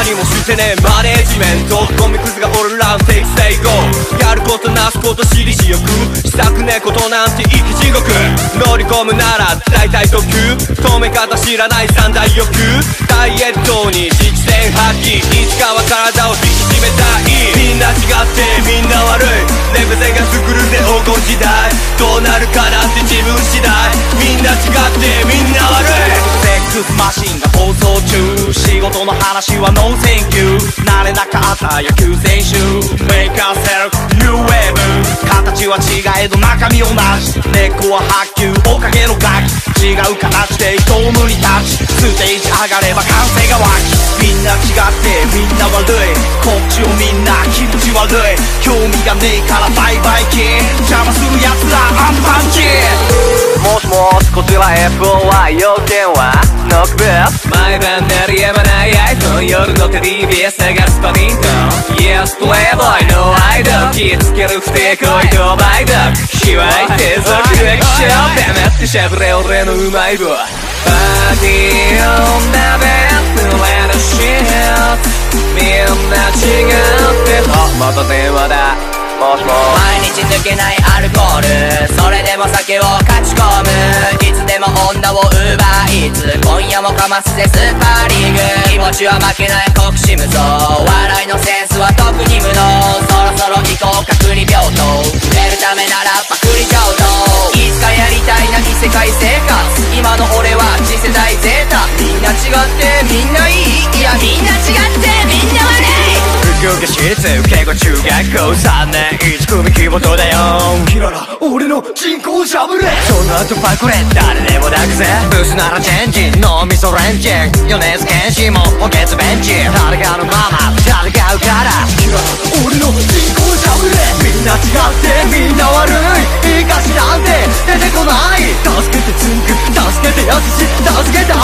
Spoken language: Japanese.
にもしてねマネージメントゴミクズがオールラウンドテイクセイゴーやることなすこと私利私欲したくねえことなんて生き地獄乗り込むなら大体特急止め方知らない三大欲求ダイエットに実践発揮いつかは体を引き締めたいみんな違ってみんな悪いレベゼが作るぜ黄金時代どうなるかなんて自分次第みんな違ってみんな悪いセックスマシンが暴走中仕事の話はノーセンキュー慣れなかった野球選手 Make yourself new wave 形は違えど中身同じ根っこは白球おかげのガキ違う形で人を無に立ちステージ上がれば歓声が湧きみんな違ってみんな悪いこっちをみんな気持ち悪い興味がねえからバイバイキン邪魔する奴らアンパンチもしもしこちら FOI 要件はノックブー毎晩鳴りやまない iPhone 夜のテレビ探すパディントン Yes playboy no idol 気つける不貞行為と梅毒卑猥低俗液晶黙ってしゃぶれ俺のうまい棒パーティーを鍋触れるシーツみんな違ってあまた電話だもしも毎日抜けないアルコールそれでも酒を勝ち込むいつでも女を奪いつ今夜もかますぜスーパーリーグ気持ちは負けない国士無双笑いのセンスは特に無能そろそろ行こうか隔離病棟売れるためならパクリ上等いつかやりたいな異世界生活今の俺は次世代ゼータみんな違ってみんないいいやみんな違ってみんな悪い福岡市立慶子中学校3年1組希望とだよキララ俺の人口しゃぶれその後パクレ誰でも抱くぜブスならチェンジ脳みそレンチ米津玄師も補欠ベンチ誰がのママ誰がうからキララ俺の人口しゃぶれみんな違ってみんな悪いいいかしなんて出てこない助けてつんく助けて優しい助けて